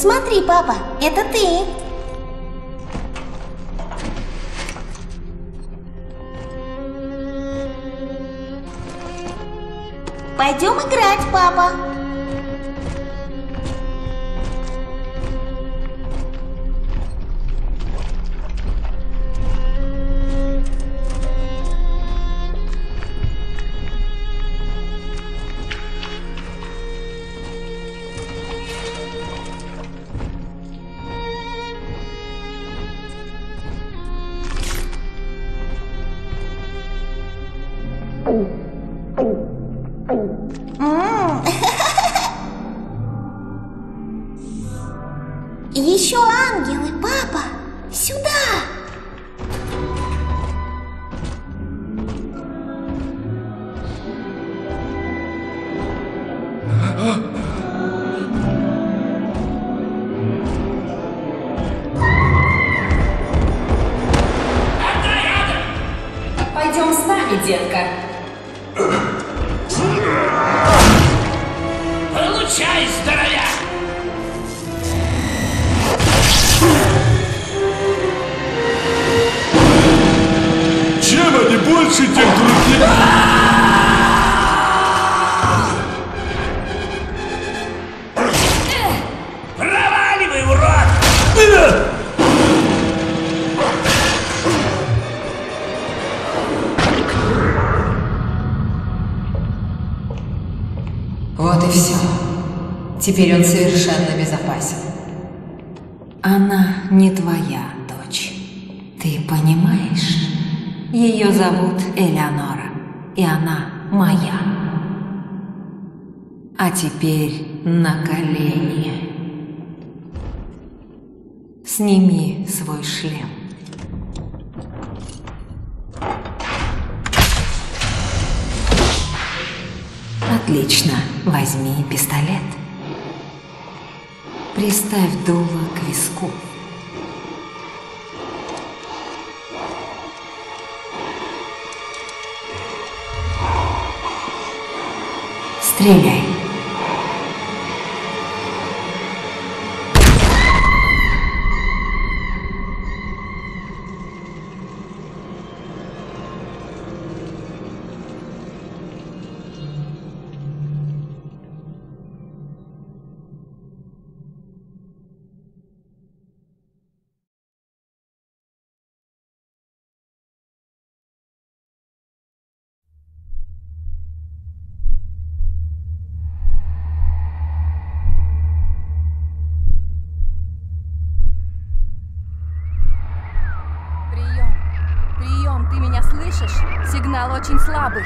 Смотри, папа, это ты. Пойдем играть, папа. Еще ангелы, папа! Сюда! Пойдем с нами, детка. Получай, здоровяк! Чем они больше, тем труднее. Проваливай, урод! Вот и все. Теперь он совершенно безопасен. Она не твоя дочь. Ты понимаешь? Ее зовут Элеонора, и она моя. А теперь на колени. Сними свой шлем. Отлично. Возьми пистолет. Приставь дуло к виску. Стреляй. Прием, ты меня слышишь? Сигнал очень слабый.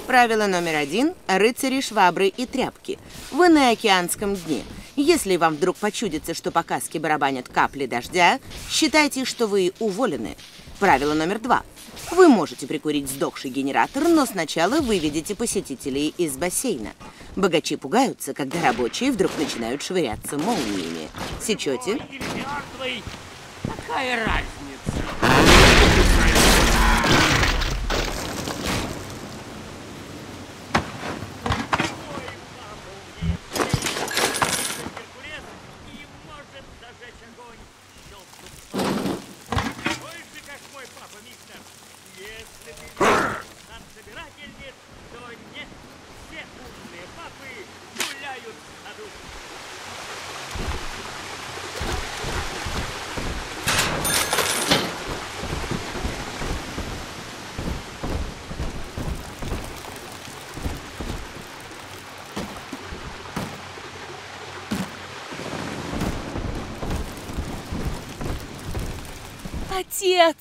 Правило номер 1. Рыцари, швабры и тряпки. Вы на океанском дне. Если вам вдруг почудится, что по каске барабанят капли дождя, считайте, что вы уволены. Правило номер 2. Вы можете прикурить сдохший генератор, но сначала выведите посетителей из бассейна. Богачи пугаются, когда рабочие вдруг начинают швыряться молниями. Сечете? Или мертвый. Какая разница? Отец!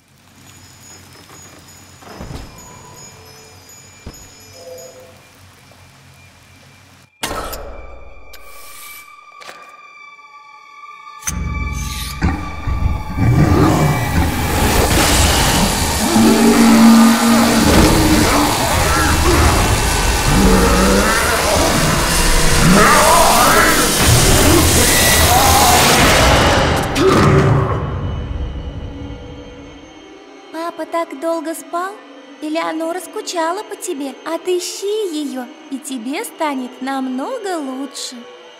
Папа так долго спал? Элеонора скучала по тебе. Отыщи ее, и тебе станет намного лучше.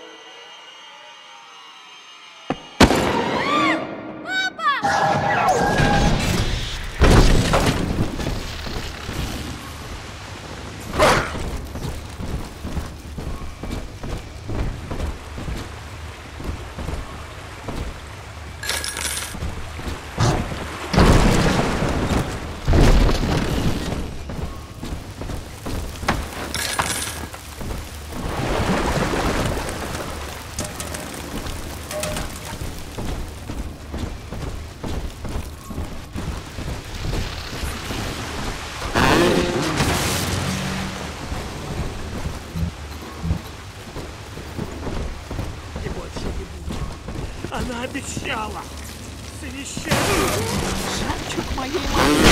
Она обещала! Священник! Жемчуг моей матери!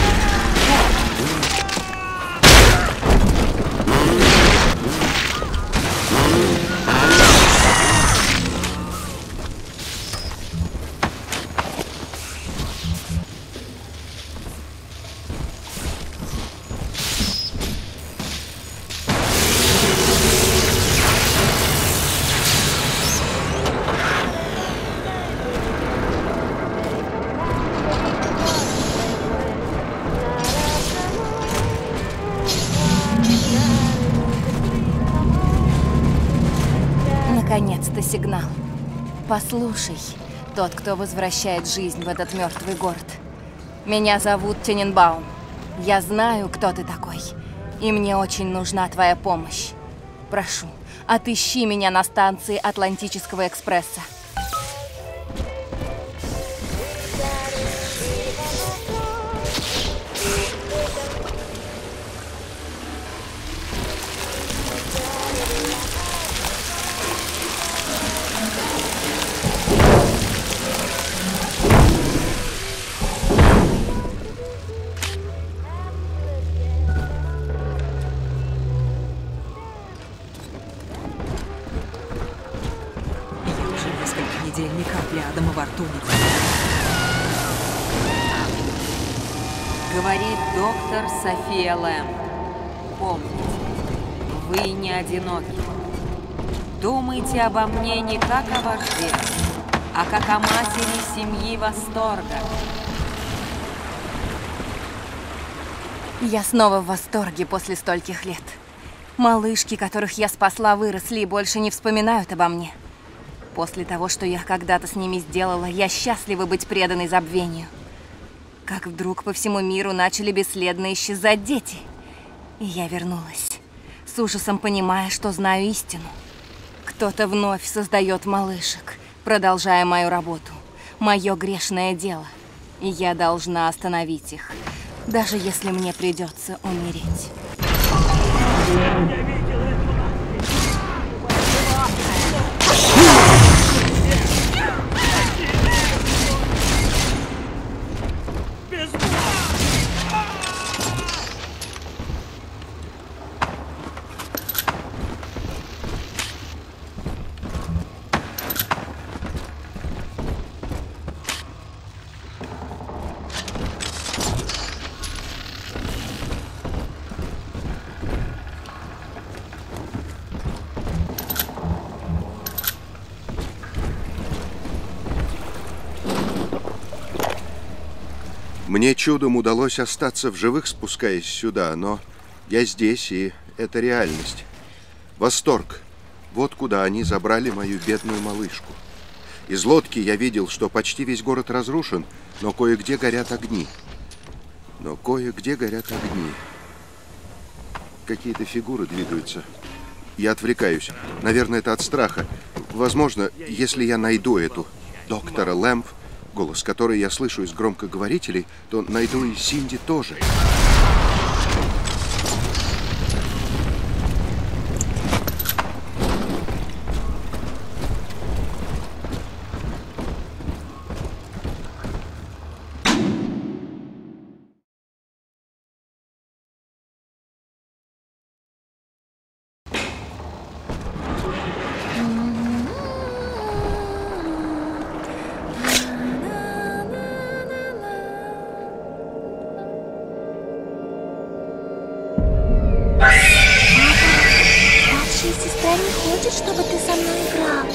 Наконец-то сигнал. Послушай, тот, кто возвращает жизнь в этот мертвый город. Меня зовут Тененбаум. Я знаю, кто ты такой. И мне очень нужна твоя помощь. Прошу, отыщи меня на станции Атлантического экспресса. Ни капли Адама во рту не говорит доктор София Лэм. Помните, вы не одиноки. Думайте обо мне не как о вожде, а как о матери семьи Восторга. Я снова в восторге после стольких лет. Малышки, которых я спасла, выросли и больше не вспоминают обо мне. После того, что я когда-то с ними сделала, я счастлива быть преданной забвению. Как вдруг по всему миру начали бесследно исчезать дети. И я вернулась, с ужасом понимая, что знаю истину. Кто-то вновь создает малышек, продолжая мою работу, мое грешное дело. И я должна остановить их, даже если мне придется умереть. Мне чудом удалось остаться в живых, спускаясь сюда, но я здесь, и это реальность. Восторг. Вот куда они забрали мою бедную малышку. Из лодки я видел, что почти весь город разрушен, но кое-где горят огни. Какие-то фигуры двигаются. Я отвлекаюсь. Наверное, это от страха. Возможно, если я найду эту доктора Лэмп, голос которой я слышу из громкоговорителей, то найду и Синди тоже. Сестра не хочет, чтобы ты со мной играл.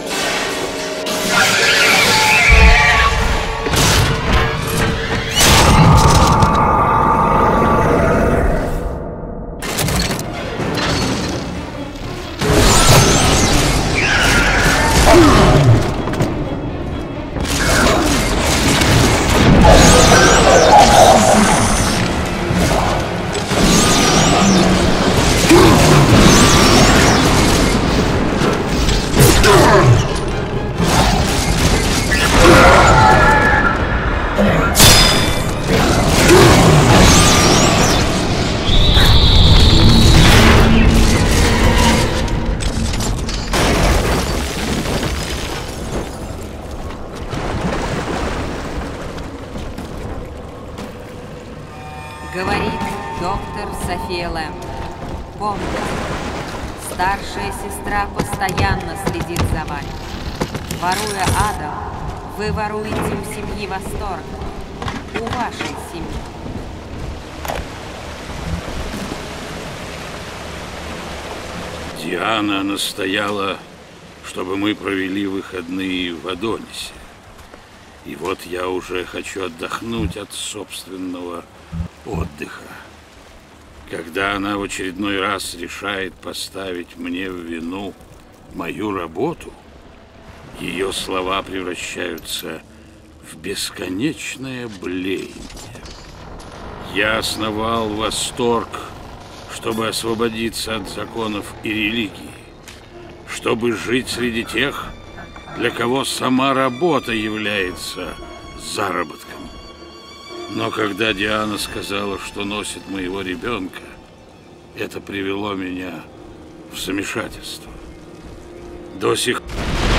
Говорит доктор София Лэмп. Помните, старшая сестра постоянно следит за вами. Воруя Адам, вы воруете у семьи Восторга, у вашей семьи. Диана настояла, чтобы мы провели выходные в Адонисе. И вот я уже хочу отдохнуть от собственного отдыха. Когда она в очередной раз решает поставить мне в вину мою работу, ее слова превращаются в бесконечное блеяние. Я основал Восторг, чтобы освободиться от законов и религии, чтобы жить среди тех, для кого сама работа является заработком. Но когда Диана сказала, что носит моего ребенка, это привело меня в замешательство. До сих пор...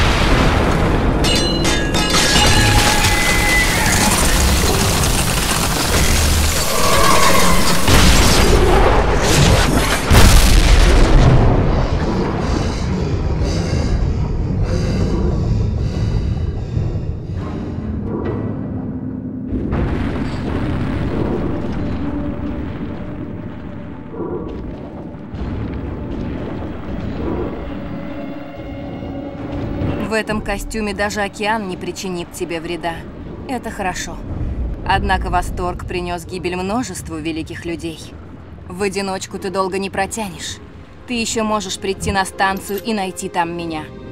В этом костюме даже океан не причинит тебе вреда. Это хорошо. Однако Восторг принес гибель множеству великих людей. В одиночку ты долго не протянешь. Ты еще можешь прийти на станцию и найти там меня.